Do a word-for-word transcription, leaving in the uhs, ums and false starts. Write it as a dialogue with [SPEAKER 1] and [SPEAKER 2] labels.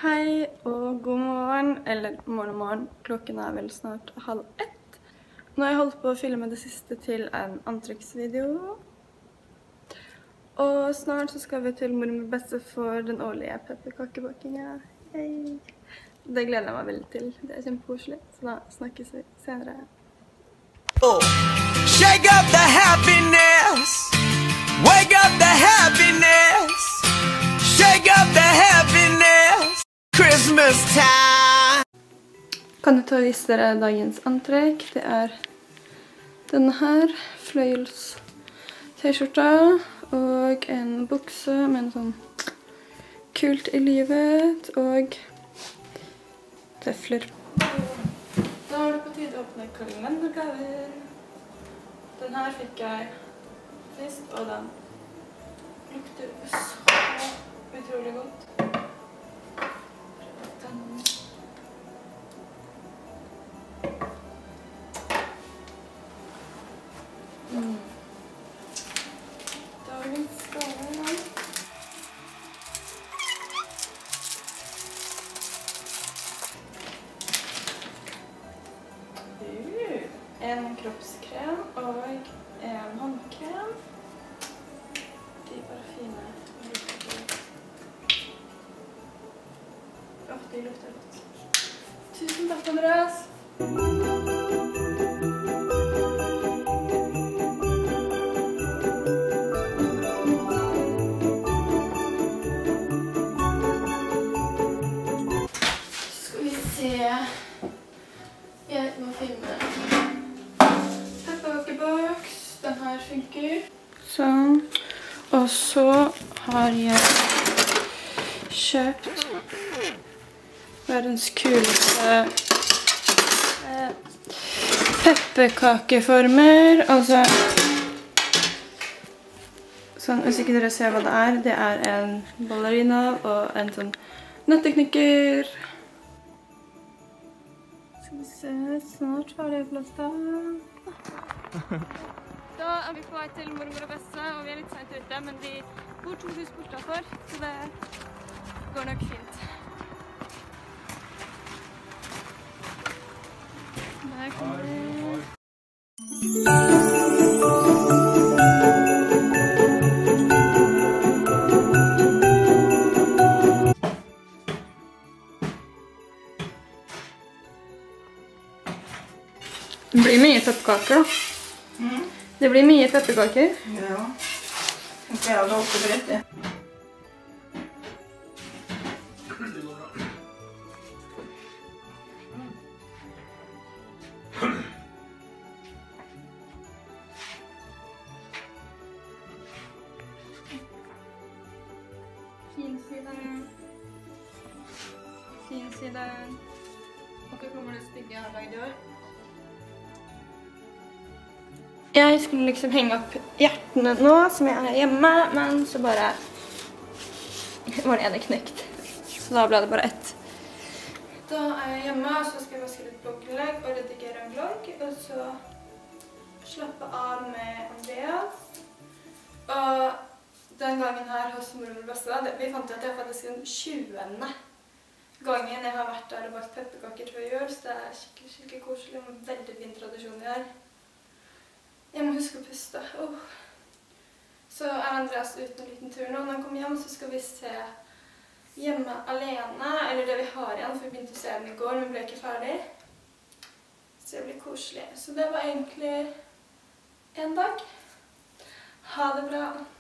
[SPEAKER 1] Hei og god morgen, eller morgen og morgen. Klokken er vel snart halv ett. Nå har jeg holdt på å filme det siste til en antrekksvideo. Og snart så skal vi til mormor Besse for den årlige pepperkakebakingen. Hei! Det gleder jeg meg veldig til. Det er kjempekoselig, så da snakkes vi senere.
[SPEAKER 2] Shake up the happiness. Wake up the happiness. Shake up the happiness. Christmas time.
[SPEAKER 1] Kan jeg ta og vise dere dagens antrekk? Det er denne her, fløyels t-skjorta og en bukse med en sånn kult i livet og tøfler. Da er det på tide å åpne kalendergaver. Den her fikk jeg sist, og den lukter så utrolig godt. Den. Mm. Dagens gave. En kroppskrem og en håndkrem. De er bare fine. Åh, de lukter godt. Tusen takk, Andreas. Skal vi se. Jeg må finne pepperkakeboks. Den her funker. Sånn. Og så har jeg kjøpt verdens kuleste eh, pepperkakeformer. Altså, sånn, hvis ikke dere ser hva det er, det er en ballerina og en sånn nøtteknikker. Skal vi se, snart har det plass da. Da er vi på vei til mormor og Besse, og vi er litt sent ute, men de bor to hus bortenfor, så det går nok fint. Der kommer vi. Det blir mye pepperkaker da. Mm. Det blir mye pepperkaker.
[SPEAKER 3] Ja. Jeg har det også bredt, det.
[SPEAKER 1] Fin side. Fin side. Og så kommer det stygge jeg har laget i år. Jeg skulle liksom henge opp hjertene nå, som jeg er hjemme, men så bare var det ene knekt. Så da ble det bare ett. Da er jeg hjemme, og så skal jeg vaske litt blogginnlegg og redigere en blogg, og så slappe av med Andreas. Og den gangen her hos mormor Besse, vi fant ut at det er faktisk den tjuende gangen jeg har vært der og bakt pepperkaker før jul, så det er skikkelig, skikkelig koselig og en veldig fin tradisjon vi har. Jeg må huske å puste. Oh. Så er Andreas ute en liten tur nå. Når han kommer hjem, så skal vi se Hjemme alene, eller det vi har igjen, for vi begynte å se den i går, men ble ikke ferdig. Så det blir koselig. Så det var egentlig en dag. Ha det bra.